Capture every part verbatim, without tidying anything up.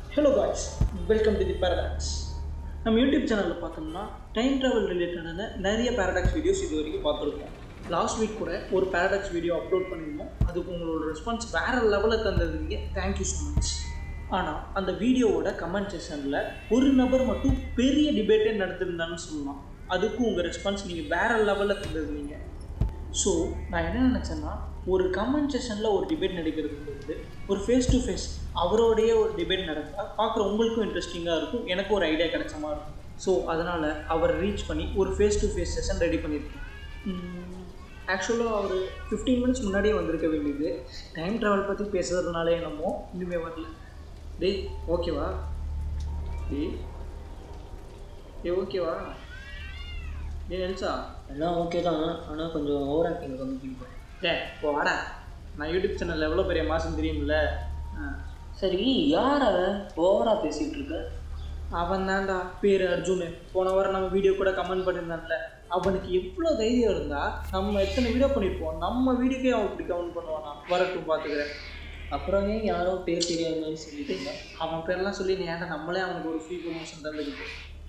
Hello guys, welcome to the Paradox. நம்ம YouTube சேனலில் பார்த்தோம்னா டைம் ட்ராவல் ரிலேட்டடான நிறைய பேரடாக்ஸ் வீடியோஸ் இது வரைக்கும் பார்த்துருக்கோம். லாஸ்ட் வீக் கூட ஒரு பேரடாக்ஸ் வீடியோ அப்லோட் பண்ணியிருந்தோம். அதுக்கு உங்களோட ரெஸ்பான்ஸ் வேறு லெவலில் தந்ததுங்க, தேங்க்யூ ஸோ மச். ஆனால் அந்த வீடியோவோட கமெண்ட் செக்ஷனில் ஒரு நபர் மட்டும் பெரிய டிபேட்டே நடத்திருந்தான்னு சொல்லலாம். அதுக்கும் உங்கள் ரெஸ்பான்ஸ் நீங்கள் வேறு லெவலில் தந்ததுங்க. ஸோ நான் என்ன நினச்சேன்னா, ஒரு கமெண்ட் செஷனில் ஒரு டிபேட் நடக்கிறதுக்கு வந்து ஒரு ஃபேஸ் டு ஃபேஸ் அவரோடைய ஒரு டிபேட் நடந்தால் பார்க்குற உங்களுக்கும் இன்ட்ரெஸ்டிங்காக இருக்கும், எனக்கும் ஒரு ஐடியா கிடைச்ச மாதிரி இருக்கும். ஸோ அதனால் அவரை ரீச் பண்ணி ஒரு face to face session ready பண்ணியிருக்கேன். ஆக்சுவலாக அவர் ஃபிஃப்டீன் மினிட்ஸ் முன்னாடியே வந்திருக்க வேண்டியது. டைம் ட்ராவல் பற்றி பேசுகிறதுனாலே என்னமோ இனிமேல் வரல. டே ஓகேவா? டே டே ஓகேவா? டே எல்சா எல்லாம் ஓகே தான், ஆனால் கொஞ்சம் ஓவர் ஆக்டிங் கம்மி பண்ணிப்பேன். டே இப்போ வாடா, நான் யூடியூப் சேனல் எவ்வளோ பெரிய மாதம் தெரியுமில்ல. சரி, யார் அவன் ஓவராக பேசிகிட்டு இருக்க? அவன் தான்டா, பேர் அர்ஜுனு. போன வாரம் நம்ம வீடியோ கூட கமெண்ட் பண்ணியிருந்தான்ல. அவனுக்கு எவ்வளோ தைரியம் இருந்தால் நம்ம எத்தனை வீடியோ பண்ணியிருப்போம், நம்ம வீடியோக்கே அவன் இப்படி கமெண்ட் பண்ணுவானா? வரட்டும் பார்த்துக்கிறேன். அப்புறம் ஏன் யாரோ பேர் தெரியாத மாதிரி சொல்லிட்டு அவன் பேரெல்லாம் சொல்லி நீ ஏன்டா நம்மளே அவனுக்கு ஒரு ஃப்ரீ ப்ரொமோஷன் தந்துக்கிட்டு.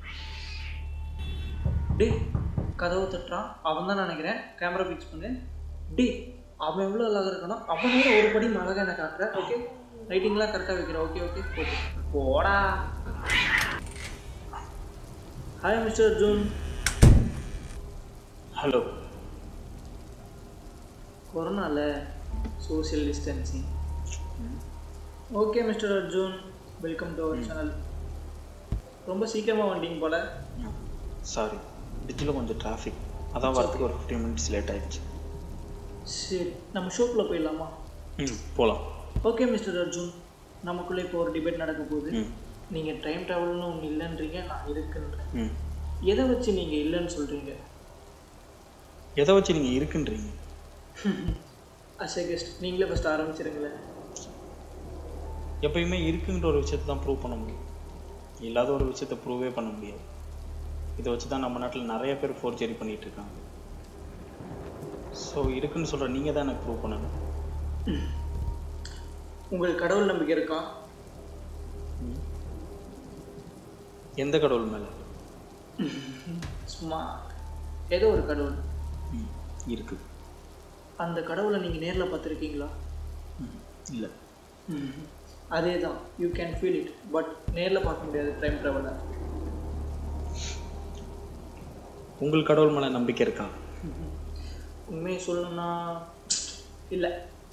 டே கதவு தட்டுறான், அவன் தான் நினைக்கிறேன். கேமரா பிக்ஸ் பண்ணு. டே அவன் எவ்வளோ அழகாக இருக்கானோ அவனோட ஒரு படி அழகாக எனக்கு காட்டுறேன். ஓகே, ரைட்டிங்லாம் கரெக்டாக வைக்கிறேன். ஓகே ஓகே ஓகே போடா. Hi mister Arjun. ஹலோ. கொரோனாவில் social distancing. Okay mister Arjun, welcome to our channel. ரொம்ப சீக்கிரமாக வந்தீங்க போல. சாரி, டிச்சில் கொஞ்சம் டிராஃபிக், அதான் வரதுக்கு ஒரு ஃபிஃப்டீன் மினிட்ஸ் லேட் ஆகிடுச்சு. சரி, நம்ம ஷோக்குள்ளே போயிடலாமா? ம் போகலாம். ஓகே மிஸ்டர் அர்ஜுன், நமக்குள்ளே இப்போ ஒரு டிபேட் நடக்க போகுது. நீங்கள் டைம் ட்ராவல்னு ஒன்று இல்லைன்றீங்க, நான் இருக்குன்றேன். எதை வச்சு நீங்கள் இல்லைன்னு சொல்கிறீங்க? எதை வச்சு நீங்கள் இருக்குன்றீங்க? அசே கெஸ்ட், நீங்களே ஃபஸ்ட் ஆரம்பிச்சிருங்களேன். எப்பயுமே இருக்குன்ற ஒரு விஷயத்தை தான் ப்ரூவ் பண்ண முடியும், இல்லாத ஒரு விஷயத்தை ப்ரூவே பண்ண முடியாது. இதை வச்சு தான் நம்ம நாட்டில் நிறைய பேர் ஃபோர்ஜரி பண்ணிகிட்டு இருக்காங்க. ஸோ இருக்குன்னு சொல்கிற நீங்கள் தான் எனக்கு ப்ரூவ் பண்ணணும். உங்களுக்கு கடவுள் நம்பிக்கை இருக்கா? எந்த கடவுள் மேலே? சும்மா ஏதோ ஒரு கடவுள் இருக்கு. அந்த கடவுளை நீங்கள் நேரில் பார்த்துருக்கீங்களா? இல்லை. அதே தான், you can feel it, but நேரில் பார்க்க முடியாது டைம் ட்ராவலை. உங்கள் கடவுள் மேலே நம்பிக்கை இருக்கா? உண்மையை சொல்லணும்னா இல்லை.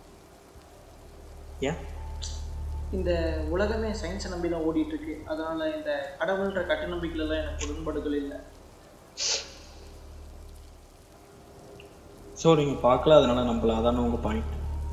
ஏன்? இந்த உலகமே சயின்ஸை நம்பி தான் ஓடிட்டுருக்கு. அதனால் இந்த கடவுள்ன்ற கட்ட நம்பிக்கையிலலாம் எனக்கு உடன்பாடுகள் இல்லை. ஸோ நீங்கள் பார்க்கல, அதனால் நம்பலாம், அதான உங்கள் பாயிண்ட்?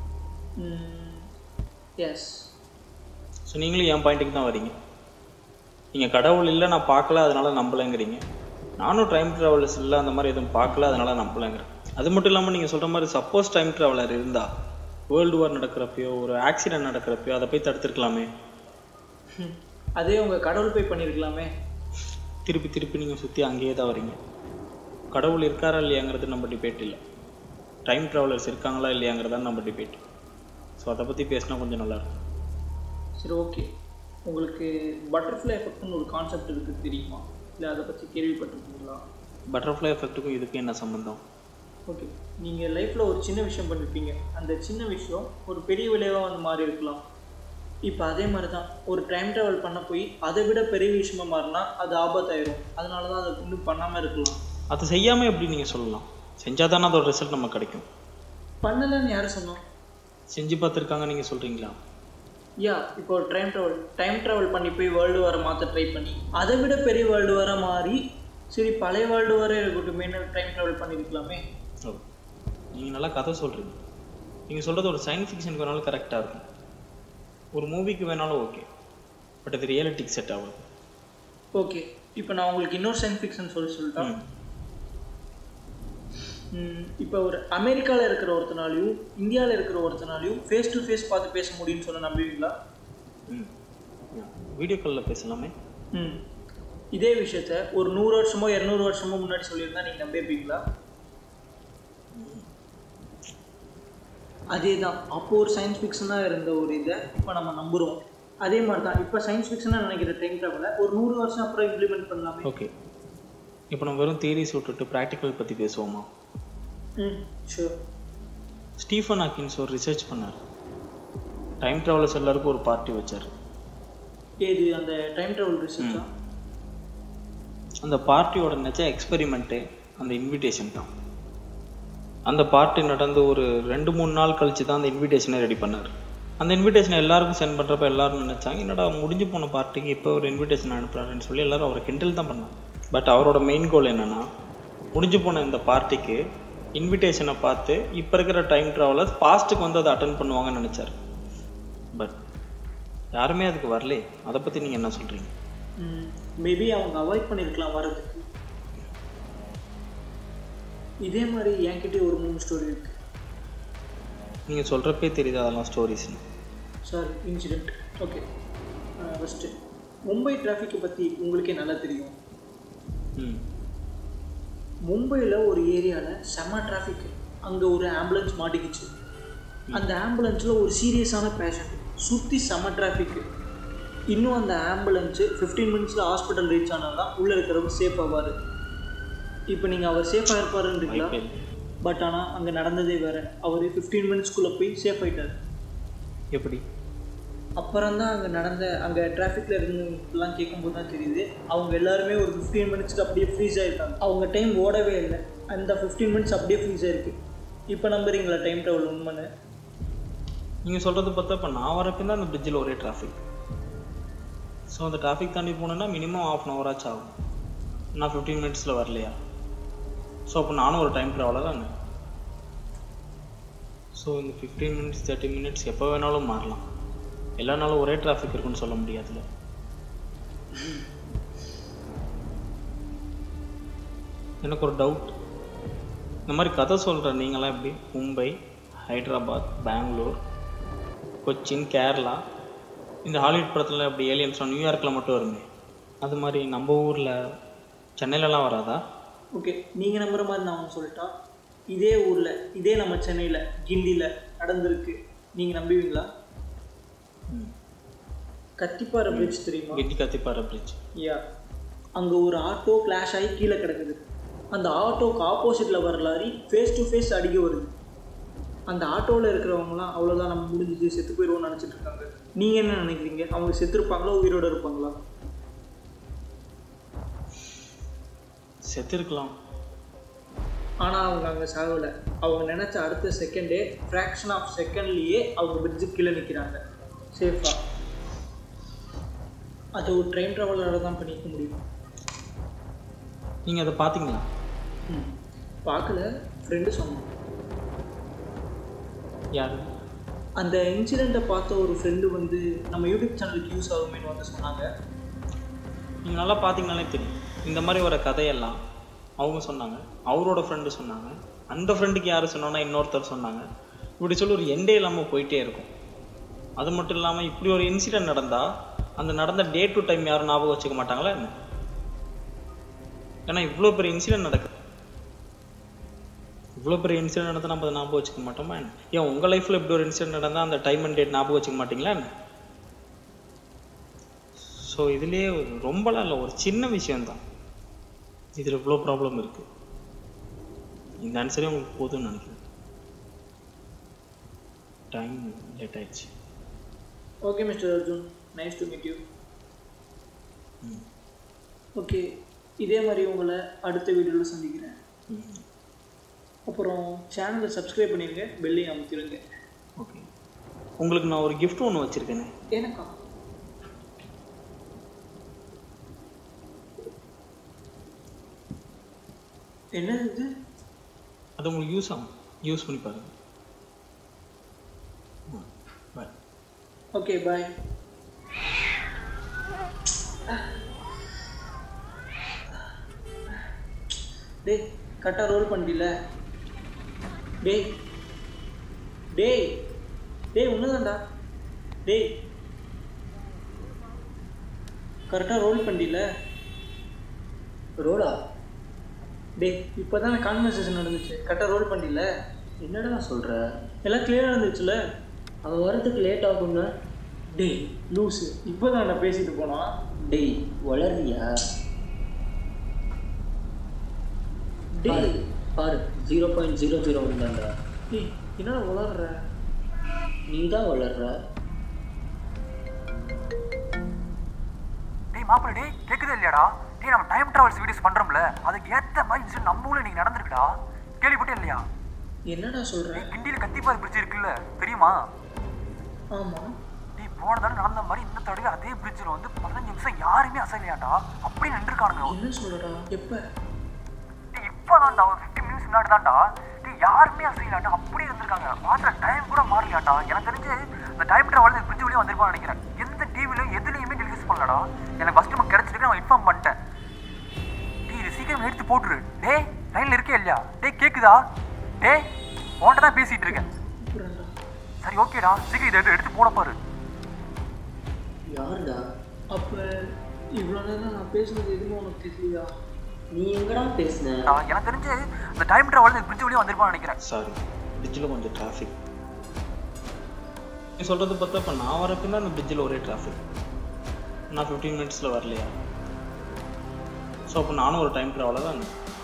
எஸ். ஸோ நீங்களும் என் பாயிண்ட்டுக்கு தான் வரீங்க. நீங்கள் கடவுள் இல்லை, நான் பார்க்கல அதனால் நம்பலைங்கிறீங்க. நானும் டைம் ட்ராவலர்ஸ் இல்லை, அந்த மாதிரி எதுவும் பார்க்கல அதனால் நம்பலைங்கிறேன். அது மட்டும் இல்லாமல் நீங்கள் சொல்கிற மாதிரி சப்போஸ் டைம் ட்ராவலர் இருந்தால் வேர்ல்டு வார் நடக்கிறப்பையோ ஒரு ஆக்சிடென்ட் நடக்கிறப்பையோ அதை போய் தடுத்துருக்கலாமே. அதே உங்கள் கடவுள் போய் பண்ணியிருக்கலாமே. திருப்பி திருப்பி நீங்கள் சுற்றி அங்கேயே தான் வரீங்க. கடவுள் இருக்காரா இல்லையாங்கிறது நம்ம டிபேட் இல்லை, டைம் ட்ராவலர்ஸ் இருக்காங்களா இல்லையாங்கிறதான் நம்ம டிபேட். ஸோ அதை பற்றி பேசினா கொஞ்சம் நல்லாயிருக்கும். சரி, ஓகே. உங்களுக்கு பட்டர்ஃப்ளை எஃபெக்ட்னு ஒரு கான்செப்ட் இருக்குது, தெரியுமா? இல்லை அதை பற்றி கேள்விப்பட்டிருக்கீங்களா? பட்டர்ஃப்ளை எஃபெக்ட்டுக்கும் இதுக்கும் என்ன சம்மந்தம்? ஓகே, நீங்கள் லைஃப்பில் ஒரு சின்ன விஷயம் பண்ணியிருப்பீங்க. அந்த சின்ன விஷயம் ஒரு பெரிய விளைவாக வந்து மாறி இருக்கலாம். இப்போ அதே மாதிரி தான் ஒரு டைம் ட்ராவல் பண்ண போய் அதை விட பெரிய விஷயமாக மாறினா அது ஆபத்தாயிரும். அதனால தான் அதை இன்னும் பண்ணாமல் இருக்கலாம். அதை செய்யாமல் எப்படி நீங்கள் சொல்லலாம்? செஞ்சால் தானே அதோட ரிசல்ட் நமக்கு கிடைக்கும். பண்ணலைன்னு யாரும் சொன்னோம்? செஞ்சு பார்த்துருக்காங்க நீங்கள் சொல்கிறீங்களா? யா, இப்போ ஒரு டைம் ட்ராவல் டைம் ட்ராவல் பண்ணி போய் வேர்ல்டு வாரை மாற்ற ட்ரை பண்ணி அதை விட பெரிய வேர்ல்டு வாராக மாறி, சரி பழைய வேர்ல்டு வாரே இருக்கட்டும், மெயின் டைம் ட்ராவல் பண்ணியிருக்கலாமே. ஓ, நீங்கள் நல்லா கதை சொல்கிறீங்க. நீங்கள் சொல்கிறது ஒரு சயின்ஸ் ஃபிக்ஷனுக்கு வேணாலும் கரெக்டாக இருக்கும், ஒரு மூவிக்கு வேணாலும் ஓகே, பட் அது ரியாலிட்டிக்கு செட் ஆகும். ஓகே, இப்போ நான் உங்களுக்கு இன்னொரு சயின்ஸ் ஃபிக்ஷன் சொல்லி சொல்லிட்டேன். இப்போ ஒரு அமெரிக்காவில் இருக்கிற ஒருத்தனாலையும் இந்தியாவில் இருக்கிற ஒருத்தனாலையும் ஃபேஸ் டு ஃபேஸ் பார்த்து பேச முடியும்னு சொல்ல நம்புவீங்களா? ம், வீடியோ காலில் பேசலாமே. ம், இதே விஷயத்த ஒரு நூறு வருஷமோ இரநூறு வருஷமோ முன்னாடி சொல்லியிருந்தா நீங்கள் நம்பியிருப்பீங்களா? அதே தான், அப்போது ஒரு சயின்ஸ் ஃபிக்ஷனாக இருந்த ஒரு இதை இப்போ நம்ம நம்புகிறோம். அதே மாதிரி தான் இப்போ சயின்ஸ் ஃபிக்ஷனாக நினைக்கிற டைம் ட்ராவலை ஒரு நூறு வருஷம் அப்புறம் இம்ப்ளிமெண்ட் பண்ணலாமே. ஓகே, இப்போ நம்ம வெறும் தியரிஸ் விட்டுட்டு ப்ராக்டிக்கல் பற்றி பேசுவோமா? ம் ஷூர். ஸ்டீஃபன் ஹாக்கின்ஸ் ஒரு ரிசர்ச் பண்ணார். டைம் ட்ராவலர்ஸ் எல்லாருக்கும் ஒரு பார்ட்டி வச்சார். ஏது அந்த டைம் ட்ராவல் ரிசர்ச்சா? அந்த பார்ட்டியோட நிஜ எக்ஸ்பெரிமெண்ட்டே அந்த இன்விடேஷன் தான். அந்த பார்ட்டி நடந்து ஒரு ரெண்டு மூணு நாள் கழிச்சு தான் அந்த இன்விடேஷனை ரெடி பண்ணார். அந்த இன்விடேஷனை எல்லாருக்கும் சென்ட் பண்ணுறப்ப எல்லாரும் நினச்சாங்க, என்னடா முடிஞ்சு போன பார்ட்டிக்கு இப்போ ஒரு இன்விடேஷன் அனுப்புறாருன்னு சொல்லி எல்லாரும் அவரை கிண்டல் தான் பண்ணாங்க. பட் அவரோட மெயின் கோல் என்னென்னா, முடிஞ்சு போன இந்த பார்ட்டிக்கு இன்விடேஷனை பார்த்து இப்போ இருக்கிற டைம் ட்ராவலர்ஸ் பாஸ்ட்டுக்கு வந்து அதை அட்டன் பண்ணுவாங்கன்னு நினச்சார். பட் யாருமே அதுக்கு வரலே. அதை பற்றி நீங்கள் என்ன சொல்கிறீங்க? மேபி அவங்க அவாய்ட் பண்ணியிருக்கலாம் வர்றதுக்கு. இதே மாதிரி என்கிட்ட ஒரு மூணு ஸ்டோரி இருக்குது. நீங்கள் சொல்கிறப்பே தெரியுது அதெல்லாம் stories. Sorry, incident. Okay, first Mumbai டிராஃபிக்கை பற்றி உங்களுக்கே நல்லா தெரியும். ம் மும்பையில் ஒரு ஏரியாவில் செம்ம டிராஃபிக். அங்கே ஒரு ஆம்புலன்ஸ் மாட்டிக்கிச்சு. அந்த ஆம்புலன்ஸில் ஒரு சீரியஸான பேஷண்ட், சுற்றி செம்ம டிராஃபிக்கு. இன்னும் அந்த ஆம்புலன்ஸு ஃபிஃப்டீன் மினிட்ஸில் ஹாஸ்பிட்டல் ரீச் ஆனால் தான் உள்ளே இருக்கிறவர் சேஃப் ஆவார். இப்போ நீங்கள் அவர் சேஃபாக இருப்பாருன்றீங்களா? பட் ஆனால் அங்கே நடந்ததே வேறு. அவர் ஃபிஃப்டீன் மினிட்ஸ்க்குள்ளே போய் சேஃப் ஆகிட்டார். எப்படி? அப்புறம் தான் அங்கே நடந்த அங்கே டிராஃபிக்கில் இருந்தவங்கலாம் கேட்கும்போது தான் தெரியுது, அவங்க எல்லாருமே ஒரு ஃபிஃப்டீன் மினிட்ஸ்க்கு அப்படியே ஃப்ரீஸ் ஆகிருக்காங்க. அவங்க டைம் ஓடவே இல்லை, அந்த ஃபிஃப்டீன் மினிட்ஸ் அப்படியே ஃப்ரீஸ் ஆகிருக்கு. இப்போ நம்புறீங்களா டைம் ட்ராவல் உண்மைன்னு? நீங்கள் சொல்கிறது பார்த்தா இப்போ நான் வரப்போ தான் அந்த பிரிட்ஜில் ஒரே டிராஃபிக். ஸோ அந்த டிராஃபிக் தாண்டி போனேன்னா மினிமம் ஆஃப் அன் ஹவர் ஆச்சு ஆகும். நான் ஃபிஃப்டீன் மினிட்ஸில் வரலையா? ஸோ அப்போ நானும் ஒரு டைம் ட்ராவலர் தானே. ஸோ இந்த ஃபிஃப்டீன் மினிட்ஸ் தேர்ட்டி மினிட்ஸ் எப்போ வேணாலும் மாறலாம். எல்லா நாளும் ஒரே டிராஃபிக் இருக்குன்னு சொல்ல முடியாதுல்ல. எனக்கு ஒரு டவுட், இந்த மாதிரி கதை சொல்கிற நீங்களாம் எப்படி மும்பை, ஹைதராபாத், பெங்களூர், கொச்சின், கேரளா, இந்த ஹாலிவுட் படத்தில் எப்படி ஏலியன்ஸ்லாம் நியூயார்க்கில் மட்டும் வருங்க, அது மாதிரி நம்ம ஊரில் சென்னையிலலாம் வராதா? ஓகே, நீங்கள் நம்புகிற மாதிரி நான் அவங்க சொல்லிட்டா, இதே ஊரில் இதே நம்ம சென்னையில் கிண்டியில் நடந்திருக்கு. நீங்கள் நம்புவீங்களா? கத்திப்பாறை பிரிட்ஜ் தெரியுமா? கிண்டி கத்திப்பாறை பிரிட்ஜ். யா, அங்கே ஒரு ஆட்டோ கிளாஷ் ஆகி கீழே கிடக்குது. அந்த ஆட்டோவுக்கு ஆப்போசிட்டில் வர லாரி ஃபேஸ் டு ஃபேஸ் அடிக்க வருது. அந்த ஆட்டோவில் இருக்கிறவங்களாம் அவ்வளோதான், நம்ம முடிஞ்சிச்சு, செத்து போயிடுவோம்னு நினச்சிட்டு இருக்காங்க. நீங்கள் என்ன நினைக்கிறீங்க? அவங்க செத்துருப்பாங்களா, உயிரோடு இருப்பாங்களா? செத்து இருக்கலாம். ஆனால் அவங்க அங்கே சாகலை. அவங்க நினச்ச அடுத்த செகண்டே, ஃப்ராக்ஷன் ஆஃப் செகண்ட்லேயே அவங்க பிரிட்ஜுக்கு கீழே நிற்கிறாங்க சேஃபாக. அது ஒரு ட்ரெயின் ட்ராவலராக தான் பண்ணிக்க முடியும். நீங்கள் அதை பார்த்தீங்களா? ம், பார்க்கல, ஃப்ரெண்டு சொன்னான். யார்? அந்த இன்சிடெண்ட்டை பார்த்த ஒரு ஃப்ரெண்டு வந்து நம்ம யூடியூப் சேனலுக்கு யூஸ் ஆகுமேனு வந்து சொன்னாங்க. நீங்கள் நல்லா பார்த்தீங்கனாலே தெரியும். இந்த மாதிரி வர கதையெல்லாம் அவங்க சொன்னாங்க, அவரோட ஃப்ரெண்டு சொன்னாங்க, அந்த ஃப்ரெண்டுக்கு யார் சொன்னோன்னா இன்னொருத்தர் சொன்னாங்க. இப்படி சொல்லி ஒரு எண்டே இல்லாமல் போயிட்டே இருக்கும். அது மட்டும் இல்லாமல் இப்படி ஒரு இன்சிடெண்ட் நடந்தால் அந்த நடந்த டே டு டைம் யாரும் ஞாபகம் வச்சுக்க மாட்டாங்களா என்ன? ஏன்னா இவ்வளோ பெரிய இன்சிடெண்ட் நடக்குது. இவ்வளோ பெரிய இன்சிடெண்ட் நடந்தால் நம்ம அதை ஞாபகம் வச்சுக்க மாட்டோமா என்ன? ஏன் உங்கள் லைஃப்பில் இப்படி ஒரு இன்சிடெண்ட் நடந்தால் அந்த டைம் அண்ட் டேட் ஞாபகம் வச்சுக்க மாட்டிங்களா என்ன? ஸோ இதுலேயே ரொம்பலாம் இல்லை, ஒரு சின்ன விஷயம்தான் இதில் இவ்வளோ ப்ராப்ளம் இருக்குது. இந்த ஆன்சரே உங்களுக்கு போதும்னு நினைக்கிறேன். டைம் லேட் ஆயிடுச்சு. Okay mister Arjun, nice to meet you. Okay, இதே மாதிரி உங்களை அடுத்த வீடியோவில் சந்திக்கிறேன். அப்புறம் சேனலை சப்ஸ்கிரைப் பண்ணிடுங்க, பெல்லையும் அமுத்திடுங்க. ஓகே, உங்களுக்கு நான் ஒரு கிஃப்ட் ஒன்று வச்சுருக்கேனே. எனக்கா? என்னது இது? அது உங்களுக்கு யூஸ் ஆகும், யூஸ் பண்ணி பாருங்க. பாய். Okay, bye. டேய், கரெக்டாக ரோல் பண்ணிட்டீல? டேய் டேய் டேய் ஒன்றுதான்டா. டேய், கரெக்டாக ரோல் பண்ணிட்டீல? ரோலா? டேய், இப்போ தானே கான்வர்சேஷன் நடந்துச்சு, கரெக்டாக ரோல் பண்ணிட்டீல? என்னடா சொல்கிற? எல்லாம் கிளியராக இருந்துச்சுல்ல? அவன் வரதுக்கு லேட் ஆகும்னா டேய் லூஸு இப்போ தான் நான் பேசிட்டு போனோம். டேய் வளர்றியா? டேய் பாரு ஜீரோ பாயிண்ட் ஜீரோ ஜீரோ வந்தாண்டா. டேய் என்னடா வளர்ற? நீ தான் வளர்ற. டேய் மாப்பிள்ள டேய் கேட்குதே இல்லையாடா? டேய் நம்ம டைம் ட்ராவல்ஸ் வீடியோஸ் பண்ணுறோம்ல, அதுக்கு ஏற்ற மாதிரி இன்சிடென்ட் நம்ம ஊரில் நீங்கள் நடந்திருக்குடா. கேள்விப்பட்டே இல்லையா? என்னடா சொல்ற? கிண்டியில் கத்திப்பாறை பிரிட்ஜ் இருக்குல்ல, தெரியுமா? ஆமாம். டேய் போன தடவை நடந்த மாதிரி இந்த தடவை அதே பிரிட்ஜில் வந்து பதினஞ்சு நிமிஷம் யாருமே அசைலையாண்டா, அப்படி நின்றுருக்கானுங்க. என்ன சொல்றடா? எப்போ? டேய் இப்போ தான்டா ஒரு ஃபிஃப்டின் மினிட்ஸ் முன்னாடி தான்டா. டேய் யாருமே அசைலாண்டா, அப்படியே இருந்திருக்காங்க. மாத்திர டைம் கூட மாறலையாண்டா. எனக்கு தெரிஞ்சு இந்த டைம் ட்ராவல் இந்த பிரிட்ஜ் வழியாக வந்திருப்பான்னு நினைக்கிறேன். எந்த டிவிலையும் எதுலையுமே டெலிகாஸ்ட் பண்ணலடா. எனக்கு ஃபஸ்ட்டு நம்ம கிடச்சிட்டு நான் இன்ஃபார்ம் பண்ணிட்டேன். டேய் இது சீக்கிரம் எடுத்து போட்டுரு. டேய் லைனில் இருக்கே இல்லையா? டேய் கேட்குதா? டேய் உன்கிட்ட தான் பேசிகிட்டு இருக்கேன். சரி ஓகேடா, சீக்கிரம் இதை எடுத்து போட பாரு. யாருடா? அப்போ இவ்வளோ நேரம் நான் பேசுனது எதுவும் உனக்கு தெரியலையா? நீ எங்கடா பேசுன? எனக்கு தெரிஞ்சு இந்த டைம் ட்ராவல் இந்த பிரிட்ஜ் வழியாக வந்திருப்பான்னு நினைக்கிறேன். சாரி, பிரிட்ஜில் கொஞ்சம் டிராஃபிக். நீ சொல்கிறது பார்த்தா இப்போ நான் வரப்போ தான் அந்த பிரிட்ஜில் ஒரே டிராஃபிக். நான் ஃபிஃப்டீன் மினிட்ஸில் வரலையா? ஸோ அப்போ நானும் ஒரு டைம் ட்ராவலாக தான்